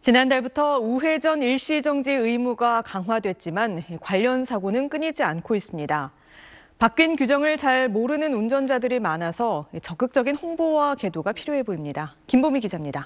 지난달부터 우회전 일시정지 의무가 강화됐지만 관련 사고는 끊이지 않고 있습니다. 바뀐 규정을 잘 모르는 운전자들이 많아서 적극적인 홍보와 계도가 필요해 보입니다. 김보미 기자입니다.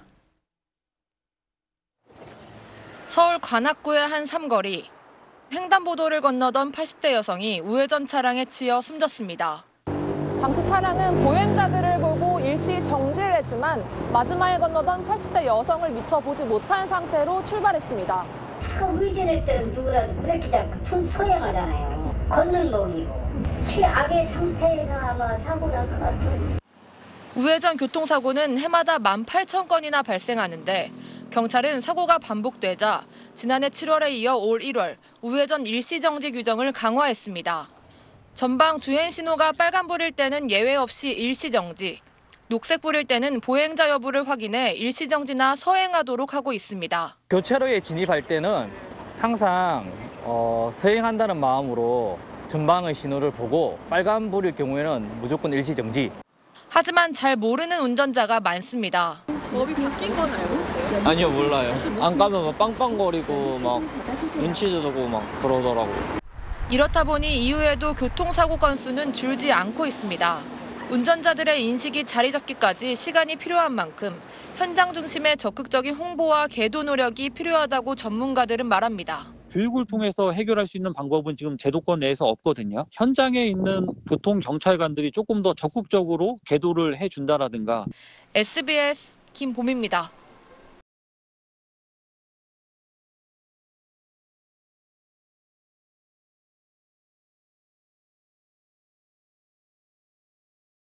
서울 관악구의 한 삼거리. 횡단보도를 건너던 80대 여성이 우회전 차량에 치여 숨졌습니다. 당시 차량은 보행자들을 보고 일시 정지를 했지만 마지막에 건너던 80대 여성을 미처 보지 못한 상태로 출발했습니다. 차 후진할 때는 누구라도 브레이크 잡고 총 소행하잖아요. 걷는 법이고. 최악의 상태에서 아마 사고 날 것 같아요. 우회전 교통사고는 해마다 18,000건이나 발생하는데 경찰은 사고가 반복되자 지난해 7월에 이어 올 1월 우회전 일시정지 규정을 강화했습니다. 전방 주행 신호가 빨간불일 때는 예외 없이 일시정지, 녹색불일 때는 보행자 여부를 확인해 일시정지나 서행하도록 하고 있습니다. 교차로에 진입할 때는 항상 서행한다는 마음으로 전방의 신호를 보고 빨간불일 경우에는 무조건 일시정지. 하지만 잘 모르는 운전자가 많습니다. 법이 바뀐 건 알고 있어요? 아니요, 몰라요. 안 가면 막 빵빵거리고 막 눈치 주고 막 그러더라고요. 이렇다 보니 이후에도 교통사고 건수는 줄지 않고 있습니다. 운전자들의 인식이 자리 잡기까지 시간이 필요한 만큼 현장 중심의 적극적인 홍보와 계도 노력이 필요하다고 전문가들은 말합니다. 교육을 통해서 해결할 수 있는 방법은 지금 제도권 내에서 없거든요. 현장에 있는 교통경찰관들이 조금 더 적극적으로 계도를 해준다라든가. SBS 김보미입니다.